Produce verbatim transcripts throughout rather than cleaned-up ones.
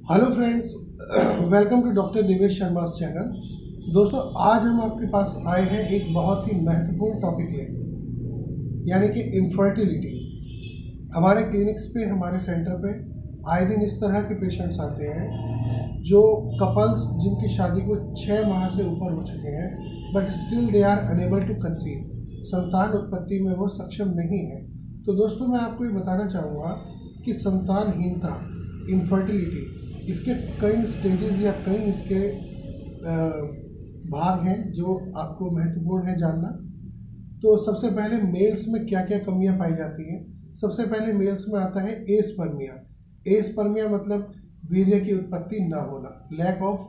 Hello friends, welcome to doctor Devesh Sharma channel. दोस्तों, आज हम आपके पास आए हैं एक बहुत ही महत्वपूर्ण टॉपिक लेकर, यानी कि इनफर्टिलिटी। हमारे क्लिनिक्स पे, हमारे सेंटर पे आए दिन इस तरह के पेशेंट्स आते हैं जो कपल्स जिनकी शादी को छः माह से ऊपर हो चुके हैं, but still they are unable to conceive, संतान उत्पत्ति में वो सक्षम नहीं है। तो दोस्तों, मैं आपको ये बताना चाहूँगा कि संतानहीनता, इनफर्टिलिटी, इसके कई स्टेजेस या कई इसके भाग हैं जो आपको महत्वपूर्ण है जानना। तो सबसे पहले मेल्स में क्या क्या कमियां पाई जाती हैं। सबसे पहले मेल्स में आता है एस्पर्मिया। एस्पर्मिया मतलब वीर्य की उत्पत्ति ना होना, लैक ऑफ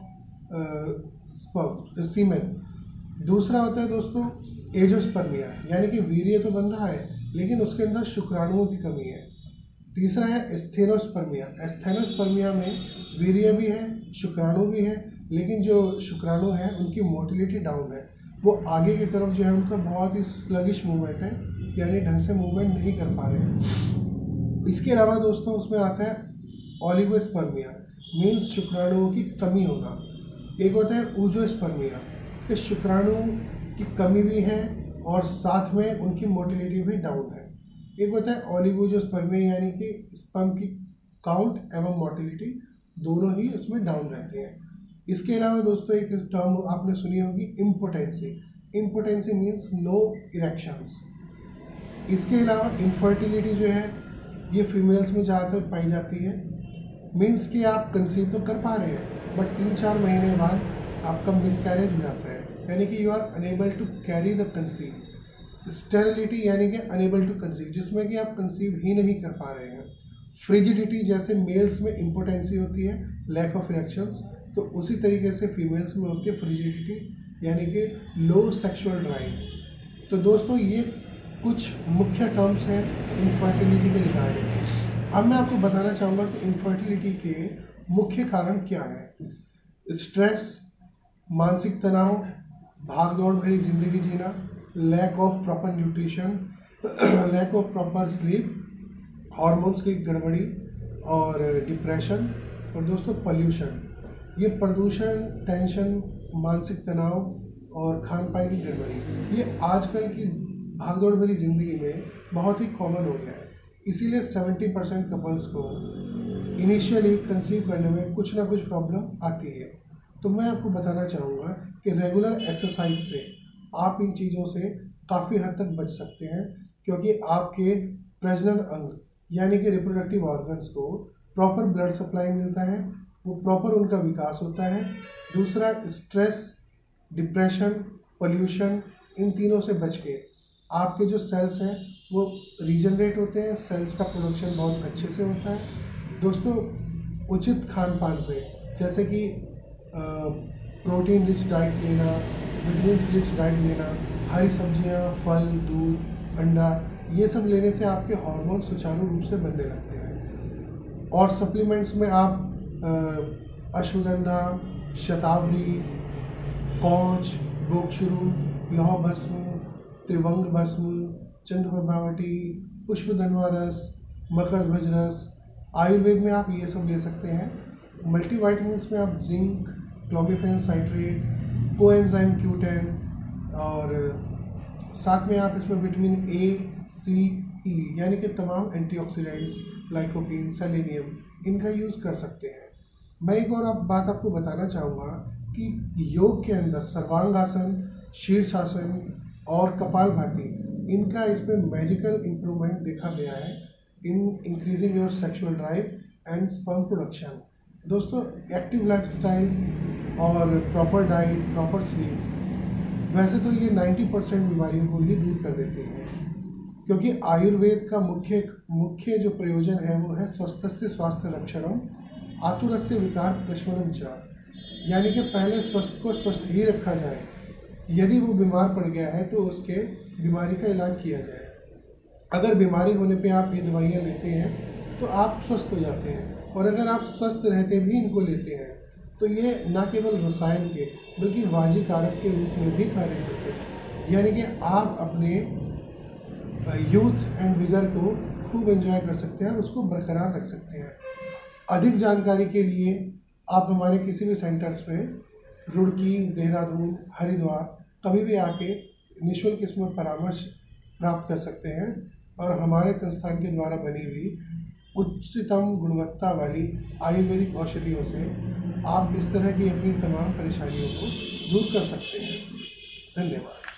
स्पर्म सीमेन। दूसरा होता है दोस्तों एजोस्पर्मिया, यानी कि वीर्य तो बन रहा है लेकिन उसके अंदर शुक्राणुओं की कमी है। तीसरा है एस्थेनोस्पर्मिया। एस्थेनोस्पर्मिया में वीर्य भी है, शुक्राणु भी है, लेकिन जो शुक्राणु है उनकी मोटिलिटी डाउन है, वो आगे की तरफ जो है उनका बहुत ही स्लगिश मूवमेंट है, यानी ढंग से मूवमेंट नहीं कर पा रहे हैं। इसके अलावा दोस्तों उसमें आता है ओलिगोस्पर्मिया, मीन्स शुक्राणुओं की कमी होना। एक होता है ऊजोस्पर्मिया कि शुक्राणु की कमी भी है और साथ में उनकी मोटिलिटी भी डाउन है। एक होता है ओलिगोस्पर्मिया, यानी कि स्पर्म की काउंट एवं मोटिलिटी दोनों ही इसमें डाउन रहते हैं। इसके अलावा दोस्तों एक टर्म आपने सुनी होगी, impotency. Impotency means no erections. इसके अलावा इनफर्टिलिटी जो है ये फीमेल्स में ज़्यादातर पाई जाती है, मीन्स कि आप कंसीव तो कर पा रहे हैं बट तीन चार महीने बाद आपका मिसकैरेज हो जाता है, यानी कि you are unable to carry the conceive. Sterility यानी कि अनेबल टू कंसीव, जिसमें कि आप कंसीव ही नहीं कर पा रहे हैं। फ्रिजिडिटी, जैसे मेल्स में इम्पोटेंसी होती है, लैक ऑफ इरेक्शंस, तो उसी तरीके से फीमेल्स में होती है फ्रिजिडिटी, यानी कि लो सेक्सुअल ड्राइव। तो दोस्तों ये कुछ मुख्य टर्म्स हैं इनफर्टिलिटी के रिगार्डिंग। अब मैं आपको बताना चाहूँगा कि इनफर्टिलिटी के मुख्य कारण क्या है। स्ट्रेस, मानसिक तनाव, भाग दौड़ भरी जिंदगी जीना, lack of proper nutrition, lack of proper sleep, hormones की गड़बड़ी और डिप्रेशन, और दोस्तों पोल्यूशन। ये प्रदूषण, टेंशन, मानसिक तनाव और खान पान की गड़बड़ी, ये आजकल की भागदौड़ भरी ज़िंदगी में बहुत ही कॉमन हो गया है। इसीलिए सत्तर परसेंट कपल्स को इनिशियली कंसीव करने में कुछ ना कुछ प्रॉब्लम आती है। तो मैं आपको बताना चाहूँगा कि रेगुलर एक्सरसाइज से आप इन चीज़ों से काफ़ी हद तक बच सकते हैं, क्योंकि आपके प्रजनन अंग यानी कि रिप्रोडक्टिव ऑर्गन्स को प्रॉपर ब्लड सप्लाई मिलता है, वो प्रॉपर उनका विकास होता है। दूसरा, स्ट्रेस, डिप्रेशन, पोल्यूशन, इन तीनों से बच के आपके जो सेल्स हैं वो रीजनरेट होते हैं, सेल्स का प्रोडक्शन बहुत अच्छे से होता है। दोस्तों, उचित खान पान से, जैसे कि प्रोटीन रिच डाइट लेना, विटामिन रिच डाइट लेना, हरी सब्जियां, फल, दूध, अंडा, ये सब लेने से आपके हार्मोन सुचारू रूप से बनने लगते हैं। और सप्लीमेंट्स में आप अश्वगंधा, शतावरी, कौच, गोक्षुरु, लौह भस्म, त्रिवंग भस्म, चंद्रप्रभावटी, पुष्पधनवा रस, मकरध्वज रस, आयुर्वेद में आप ये सब ले सकते हैं। मल्टीवाइटमिन्स में आप zinc, clomiphene citrate, coenzyme Q ten, और साथ में आप इसमें विटामिन ए, सी, ई, यानी कि तमाम एंटीऑक्सीडेंट्स, लाइकोपीन, सेलेनियम, इनका यूज़ कर सकते हैं। मैं एक और आप बात आपको बताना चाहूँगा कि योग के अंदर सर्वांगासन, शीर्षासन और कपालभाति, इनका इसमें मैजिकल इम्प्रूवमेंट देखा गया है in increasing your sexual drive and sperm production. दोस्तों, एक्टिव लाइफस्टाइल और प्रॉपर डाइट, प्रॉपर स्लीप, वैसे तो ये नब्बे परसेंट बीमारियों को ही दूर कर देते हैं, क्योंकि आयुर्वेद का मुख्य मुख्य जो प्रयोजन है वो है स्वस्थस्य स्वास्थ्य रक्षणम आतुरस्य विकार प्रशमनम च, यानी कि पहले स्वस्थ को स्वस्थ ही रखा जाए, यदि वो बीमार पड़ गया है तो उसके बीमारी का इलाज किया जाए। अगर बीमारी होने पे आप ये दवाइयाँ लेते हैं तो आप स्वस्थ हो जाते हैं, और अगर आप स्वस्थ रहते भी इनको लेते हैं तो ये न केवल रसायन के बल्कि वाजी कारक के रूप में भी कार्य करते हैं, यानी कि आप अपने यूथ एंड विगर को खूब एंजॉय कर सकते हैं और उसको बरकरार रख सकते हैं। अधिक जानकारी के लिए आप हमारे किसी भी सेंटर्स पे रुड़की, देहरादून, हरिद्वार कभी भी आके निःशुल्क इसमें परामर्श प्राप्त कर सकते हैं और हमारे संस्थान के द्वारा बनी हुई उच्चतम गुणवत्ता वाली आयुर्वेदिक औषधियों से आप इस तरह की अपनी तमाम परेशानियों को दूर कर सकते हैं। धन्यवाद।